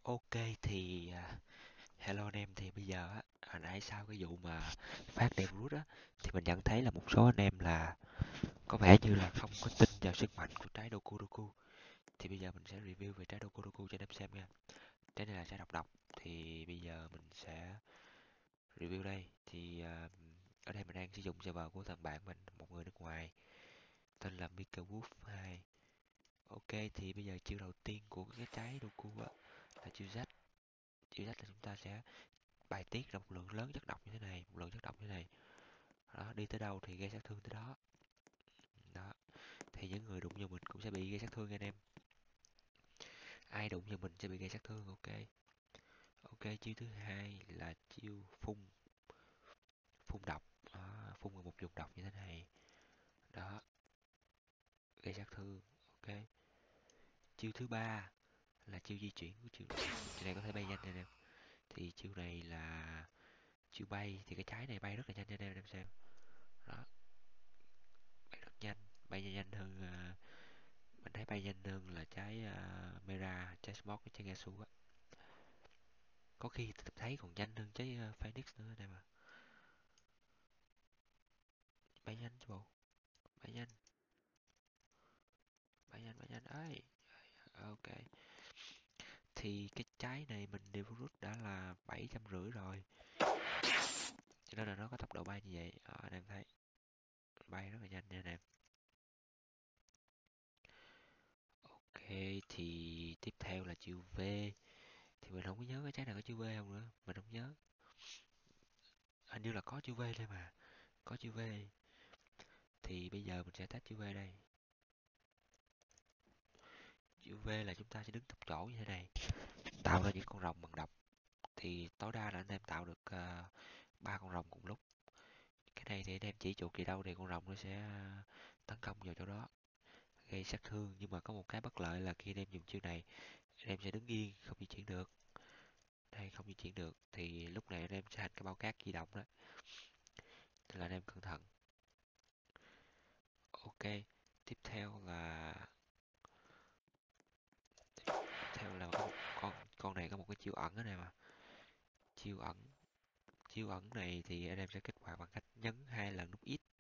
Ok thì hello anh em, thì bây giờ á, hồi nãy sau cái vụ mà phát đèn rút á, thì mình nhận thấy là một số anh em là có vẻ như là không có tin vào sức mạnh của trái Doku Doku. Thì bây giờ mình sẽ review về trái Doku Doku cho anh em xem nha. Trái này là trái độc độc, thì bây giờ mình sẽ review đây. Thì ở đây mình đang sử dụng server của thằng bạn mình, một người nước ngoài tên là Mika Wolf 2. Ok, thì bây giờ chiêu đầu tiên của cái trái Doku á là chiêu Z. Chiêu Z là chúng ta sẽ bài tiết ra một lượng lớn chất độc như thế này, một lượng chất độc như thế này. Đó, đi tới đâu thì gây sát thương tới đó. Đó, thì những người đụng vào mình cũng sẽ bị gây sát thương anh em. Ai đụng vào mình sẽ bị gây sát thương. Ok. Ok, chiêu thứ hai là chiêu phun, phun độc. Đó, phun vào một vùng độc như thế này. Đó, gây sát thương. Ok. Chiêu thứ ba là chiêu di chuyển của chiêu. Chiêu này có thể bay nhanh anh em. Thì chiêu này là chiêu bay, thì cái trái này bay rất là nhanh anh em xem. Đó, bay rất nhanh, bay nhanh hơn mình thấy bay nhanh hơn là trái Mera, trái Smoke với trái Gasu á. Có khi thấy còn nhanh hơn trái Phoenix nữa đây mà. Bay nhanh chứ bộ. Bay nhanh, bay nhanh, bay nhanh ấy. Ok. Thì cái trái này mình đều rút đã là 750 rồi. Cho nên là nó có tốc độ bay như vậy. Anh em thấy bay rất là nhanh nha anh em. Ok, thì tiếp theo là chiêu V. Thì mình không có nhớ cái trái nào có chiêu V không nữa. Mình không nhớ. Hình như là có chiêu V đây mà. Có chiêu V. Thì bây giờ mình sẽ test chiêu V đây. Chữ V là chúng ta sẽ đứng thấp chỗ như thế này, tạo ra những con rồng bằng độc. Thì tối đa là anh em tạo được 3 con rồng cùng lúc. Cái này thì anh em chỉ chuột gì đâu thì con rồng nó sẽ tấn công vào chỗ đó, gây sát thương. Nhưng mà có một cái bất lợi là khi anh em dùng chiêu này, anh em sẽ đứng yên, không di chuyển được. Đây, không di chuyển được. Thì lúc này anh em sẽ thành cái bao cát di động đó. Nên là anh em cẩn thận. Ok, tiếp theo là có một con này có một cái chiêu ẩn ở đây mà. Chiêu ẩn Chiêu ẩn này thì anh em sẽ kích hoạt bằng cách nhấn 2 lần nút X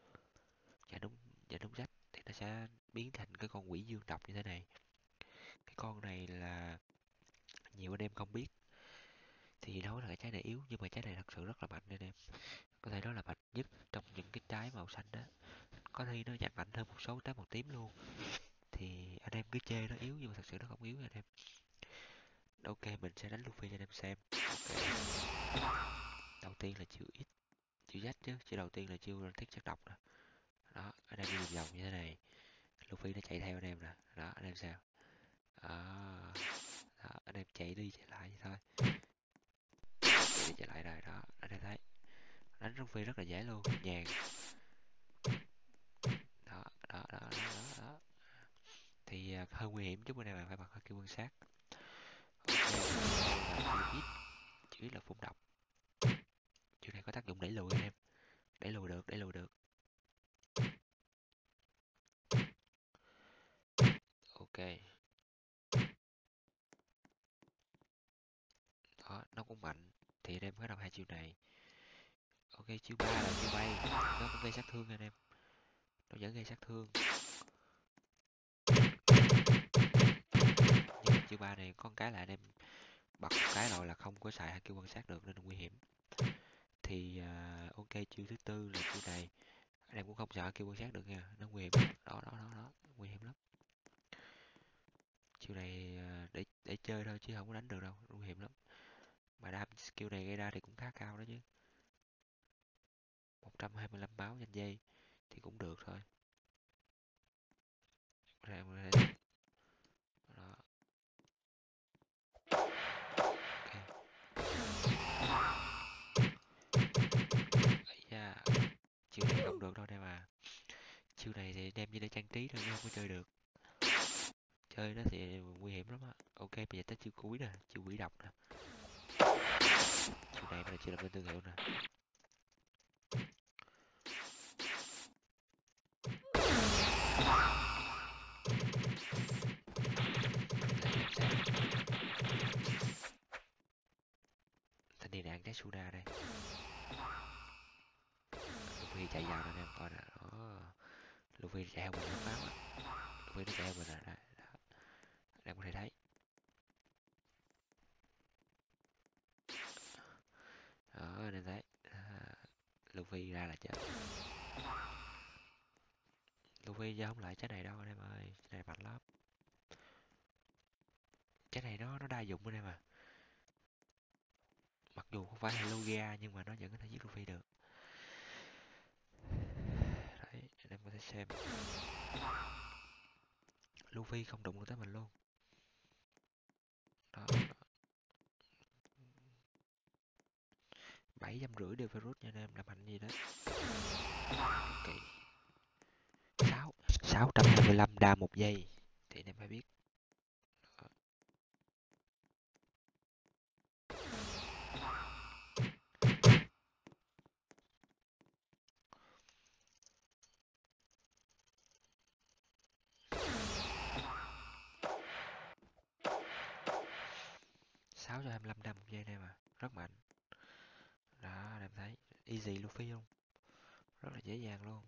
và nút Z, thì nó sẽ biến thành cái con quỷ dương độc như thế này. Cái con này là nhiều anh em không biết, thì nói là cái trái này yếu nhưng mà trái này thật sự rất là mạnh anh em. Có thể nói là mạnh nhất trong những cái trái màu xanh đó. Có khi nó nhặt mạnh hơn một số trái màu tím luôn. Thì anh em cứ chê nó yếu nhưng mà thật sự nó không yếu anh em. Ok, mình sẽ đánh Luffy cho anh em xem. Ok. Đầu tiên là chiêu X, chiêu Z chứ. Chiêu đầu tiên là chiêu tiết chất độc nè. Đó, anh em đi vòng như thế này, Luffy nó chạy theo anh em nè. Đó, anh em sao? Đó, đó, anh em chạy đi chạy lại vậy thôi. Chạy đi chạy lại rồi đó, anh em thấy. Đánh Luffy rất là dễ luôn, nhàn. Đó, đó, đó, đó, đó, đó. Thì hơi nguy hiểm chút, bên này bạn phải bật hơi quan sát. Ok, là chữ ít là phun độc. Chữ này có tác dụng đẩy lùi anh em. Đẩy lùi được, đẩy lùi được. Ok. Đó, nó cũng mạnh. Thì anh em có đọc hai chiêu này. Ok, chiêu 3 là chiêu bay. Nó cũng gây sát thương anh em. Nó vẫn gây sát thương. Nhưng mà chiêu 3 này có một cái là anh em bật cái rồi là không có xài hai kêu quan sát được nên là nguy hiểm. Thì ok, chiêu thứ tư là chiêu này. Anh em cũng không sợ kêu quan sát được nha, nó nguy hiểm lắm. Đó, đó, đó, đó, nguy hiểm lắm. Chiêu này để chơi thôi chứ không có đánh được đâu, nguy hiểm lắm. Mà đam skill này gây ra thì cũng khá cao đó chứ. 125 máu trên giây thì cũng được thôi. Đó. Ấy da, chiêu này không được đâu đây mà. Chiêu này thì đem như để trang trí thôi chứ không có chơi được. Chơi nó thì nguy hiểm lắm á. Ok, bây giờ tới chiêu cuối nè, chiêu quỷ độc nè. Chiêu này là chiêu làm nên thương hiệu nè. trái Suna đây. Luffy chạy vào rồi anh em coi nè. Đó. Luffy chạy theo mình nó báo á. Luffy nó chạy theo mình nè. Đó. Anh em có thể thấy. Đó anh em thấy. Luffy ra là chết. Luffy ra không lại trái này đâu anh em ơi. Trái này mạnh lắm. Trái này nó đa dụng anh em à. Mặc dù không phải là Logia nhưng mà nó vẫn có thể giết Luffy được. Đấy, anh em có thể xem. Luffy không đụng được tới mình luôn. Đó. 750 đều phải rút nha anh em, làm mạnh gì đó. Kỳ. 625 đa một giây thì anh em phải biết. Đó. 625 đa một giây anh em à, rất mạnh. Đó, anh em thấy easy Luffy không? Rất là dễ dàng luôn.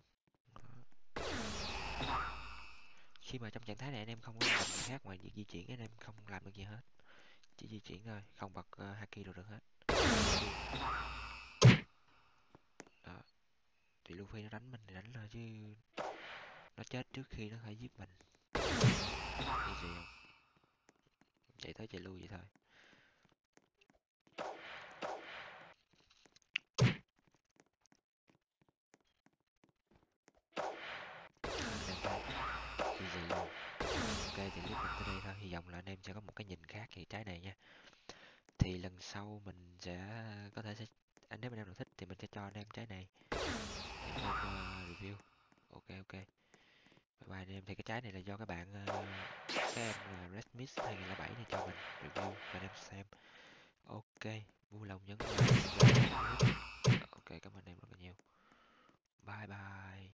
Đó. Khi mà trong trạng thái này anh em không có làm gì khác ngoài việc di chuyển, anh em không làm được gì hết, chỉ di chuyển thôi, không bật haki đồ được hết. Đó, thì Luffy nó đánh mình thì đánh thôi chứ nó chết trước khi nó phải giết mình. Easy không? Chạy tới chạy lui vậy thôi. Easy luôn. Ok thì clip mình tới đây thôi, hy vọng là anh em sẽ có một cái nhìn khác về trái này nha. Thì lần sau mình sẽ có thể sẽ nếu mà anh em nào thích thì mình sẽ cho anh em trái này để anh em review. Ok ok. Bye bye anh em. Thì cái trái này là do các bạn các em là Redmix 2007 này cho mình review cho anh em xem. Ok, vui lòng nhấn like, subscribe. Ok, cảm ơn anh em rất là nhiều. Bye bye.